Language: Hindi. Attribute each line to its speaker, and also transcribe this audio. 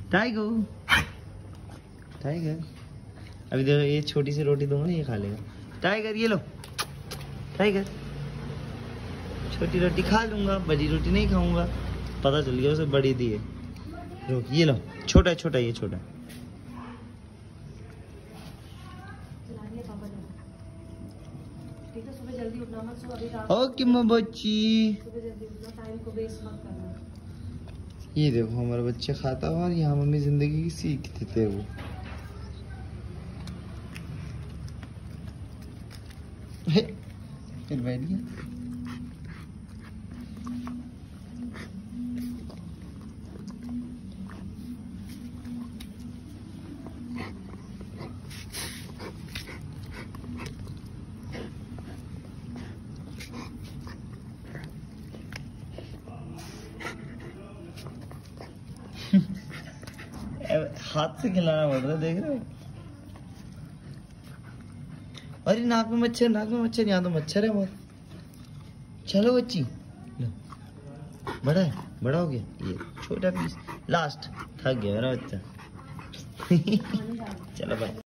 Speaker 1: Tiger tiger. अभी देखो ये छोटी सी रोटी दूंगा ना, ये खा लेगा। टाइगर ये लो, टाइगर छोटी रोटी खा लूंगा, बड़ी रोटी नहीं खाऊंगा। पता चल गया उसे बड़ी दी है। रुक, ये लो, छोटा छोटा, ये छोटा। ओके माँ बच्ची, ये देखो हमारा बच्चा खाता हुआ, और यहाँ मम्मी जिंदगी की सीख देते वो। फिर बैठ गया। हाथ से खिलाना पड़ रहा है, देख रहे हो? अरे नाक में मच्छर, नाक में मच्छर, यहाँ तो मच्छर है बहुत। चलो बच्ची, बड़ा है, बड़ा हो गया। ये छोटा पीस लास्ट, थक गया मेरा बच्चा। चलो बाय।